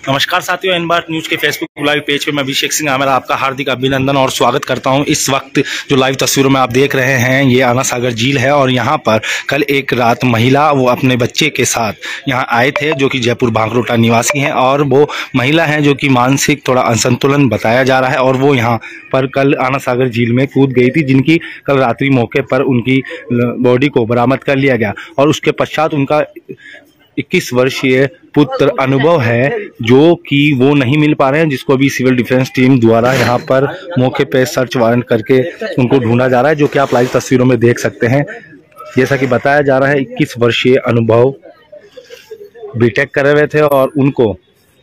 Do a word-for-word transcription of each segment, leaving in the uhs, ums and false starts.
नमस्कार साथियों, N Bharat news के फेसबुक लाइव पेज पे मैं अभिषेक सिंह आमेर आपका हार्दिक अभिनंदन और स्वागत करता हूं। इस वक्त जो लाइव तस्वीरों में आप देख रहे हैं ये आना सागर झील है और यहां पर कल एक रात महिला वो अपने बच्चे के साथ यहां आए थे, जो कि जयपुर भांकरोटा निवासी हैं और वो महिला हैं जो कि मानसिक थोड़ा असंतुलन बताया जा रहा है और वो यहां पर कल आना सागर झील में कूद गई थी, जिनकी कल रात्रि मौके पर उनकी बॉडी को बरामद कर लिया गया और उसके पश्चात उनका इक्कीस वर्षीय पुत्र अनुभव है जो कि वो नहीं मिल पा रहे हैं, जिसको अभी सिविल डिफेंस टीम द्वारा यहां पर मौके पे सर्च वारंट करके उनको ढूंढा जा रहा है, जो कि आप लाइव तस्वीरों में देख सकते हैं। जैसा कि बताया जा रहा है इक्कीस वर्षीय अनुभव बीटेक कर रहे थे और उनको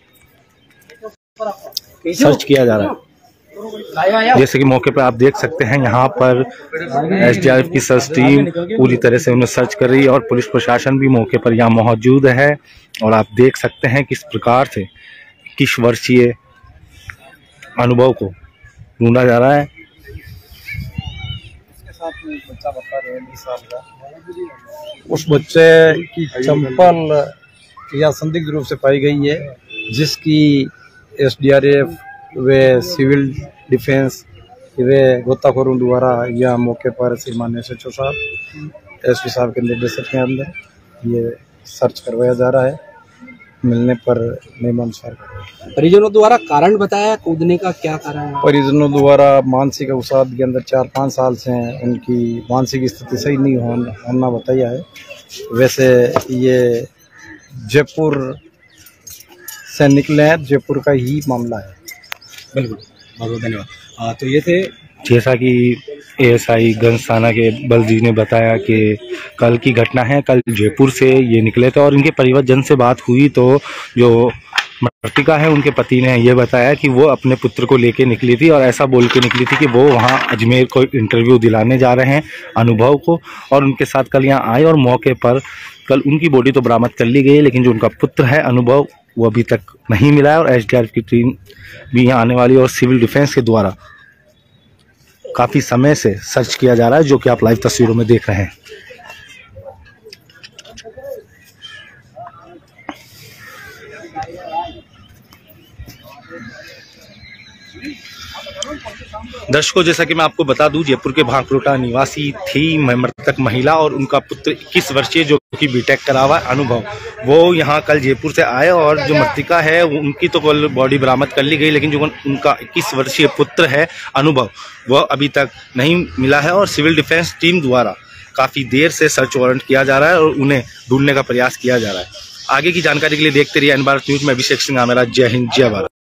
सर्च किया जा रहा है। जैसे कि मौके पर आप देख सकते हैं यहाँ पर एसडीआरएफ की सर्च टीम पूरी तरह से उन्हें सर्च कर रही है और पुलिस प्रशासन भी मौके पर यहाँ मौजूद है और आप देख सकते हैं किस प्रकार से इक्कीस वर्षीय अनुभव को ढूंढा जा रहा है। उस बच्चे की चंपल या संदिग्ध रूप से पाई गई है, जिसकी एसडीआरएफ वे सिविल डिफेंस वे गोताखोरों द्वारा यह मौके पर श्रीमान एस एच ओ साहब एस पी साहब के निर्देशन के अंदर ये सर्च करवाया जा रहा है। मिलने पर नियमानुसार परिजनों द्वारा कारण बताया कूदने का क्या कारण है? परिजनों द्वारा मानसिक अवसाद के अंदर चार पाँच साल से हैं, उनकी मानसिक स्थिति सही नहीं होना बताया है। वैसे ये जयपुर से निकले हैं, जयपुर का ही मामला है। बिल्कुल, बहुत बहुत धन्यवाद। तो ये थे जैसा कि एएसआई गंज थाना के बल जी ने बताया कि कल की घटना है। कल जयपुर से ये निकले थे और इनके परिवारजन से बात हुई तो जो मृतिका है उनके पति ने ये बताया कि वो अपने पुत्र को लेके निकली थी और ऐसा बोल के निकली थी कि वो वहाँ अजमेर को इंटरव्यू दिलाने जा रहे हैं अनुभव को, और उनके साथ कल यहाँ आए और मौके पर कल उनकी बॉडी तो बरामद कर ली गई, लेकिन जो उनका पुत्र है अनुभव वो अभी तक नहीं मिला है और एसडीआरएफ की टीम भी यहाँ आने वाली और सिविल डिफेंस के द्वारा काफ़ी समय से सर्च किया जा रहा है, जो कि आप लाइव तस्वीरों में देख रहे हैं। दर्शकों, जैसा कि मैं आपको बता दूं, जयपुर के भांकरोटा निवासी थी मृतक महिला और उनका पुत्र इक्कीस वर्षीय जो कि बीटेक करा हुआ अनुभव, वो यहाँ कल जयपुर से आए और जो मृतिका है उनकी तो कल बॉडी बरामद कर ली गई, लेकिन जो उनका इक्कीस वर्षीय पुत्र है अनुभव वह अभी तक नहीं मिला है और सिविल डिफेंस टीम द्वारा काफ़ी देर से सर्च वारंट किया जा रहा है और उन्हें ढूंढने का प्रयास किया जा रहा है। आगे की जानकारी के लिए देखते रहिए एन भारत न्यूज़ में अभिषेक सिंह आमेर। जय हिंद, जय भारत।